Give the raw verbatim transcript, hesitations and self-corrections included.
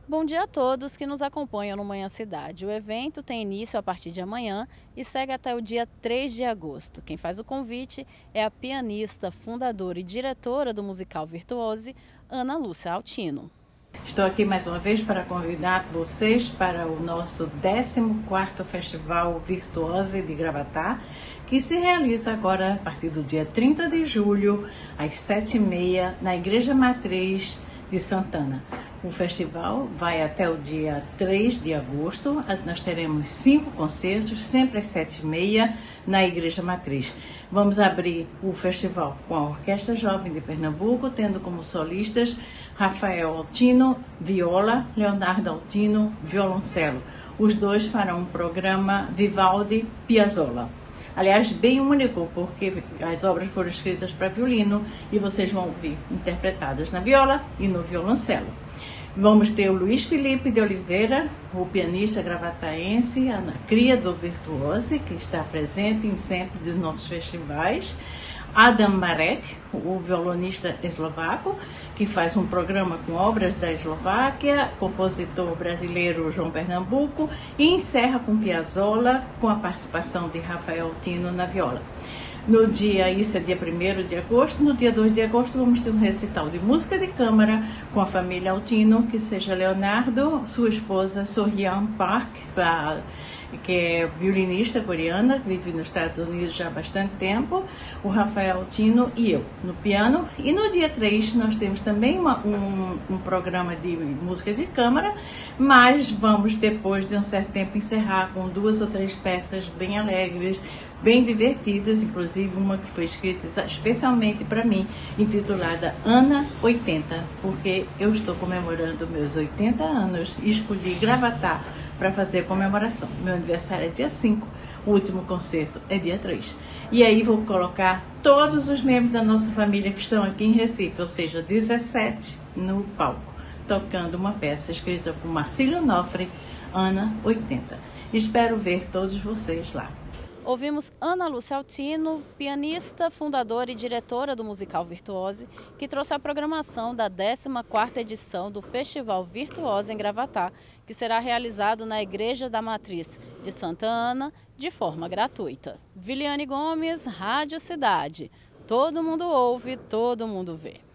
Bom dia a todos que nos acompanham no Manhã Cidade. O evento tem início a partir de amanhã e segue até o dia três de agosto. Quem faz o convite é a pianista, fundadora e diretora do musical Virtuose, Ana Lúcia Altino. Estou aqui mais uma vez para convidar vocês para o nosso décimo quarto Festival Virtuose de Gravatá, que se realiza agora a partir do dia trinta de julho, às sete e meia, na Igreja Matriz de Santana. O festival vai até o dia três de agosto. Nós teremos cinco concertos, sempre às sete e meia, na Igreja Matriz. Vamos abrir o festival com a Orquestra Jovem de Pernambuco, tendo como solistas Rafael Altino, viola, Leonardo Altino, violoncelo. Os dois farão um programa Vivaldi Piazzolla. Aliás, bem único, porque as obras foram escritas para violino e vocês vão ouvir interpretadas na viola e no violoncelo. Vamos ter o Luiz Felipe de Oliveira, o pianista gravataense, a cria do Virtuose, que está presente em sempre dos nossos festivais. Adam Marek, o violonista eslovaco, que faz um programa com obras da Eslováquia, compositor brasileiro João Pernambuco, e encerra com Piazzolla, com a participação de Rafael Altino na viola. No dia, isso é dia primeiro de agosto, no dia dois de agosto vamos ter um recital de música de câmara com a família Altino, que seja Leonardo, sua esposa Sohyang Park, a que é violinista coreana, que vive nos Estados Unidos já há bastante tempo, o Rafael Altino e eu, no piano. E no dia três nós temos também uma, um, um programa de música de câmara, mas vamos depois de um certo tempo encerrar com duas ou três peças bem alegres, bem divertidas, inclusive uma que foi escrita especialmente para mim, intitulada Ana oitenta, porque eu estou comemorando meus oitenta anos e escolhi Gravatá para fazer a comemoração. Meu aniversário é dia cinco, o último concerto é dia três. E aí vou colocar todos os membros da nossa família que estão aqui em Recife, ou seja, dezessete no palco, tocando uma peça escrita por Marcílio Nofre, Ana oitenta. Espero ver todos vocês lá. Ouvimos Ana Lúcia Altino, pianista, fundadora e diretora do musical Virtuose, que trouxe a programação da décima quarta edição do Festival Virtuose em Gravatá, que será realizado na Igreja da Matriz de Santa Ana, de forma gratuita. Viliane Gomes, Rádio Cidade. Todo mundo ouve, todo mundo vê.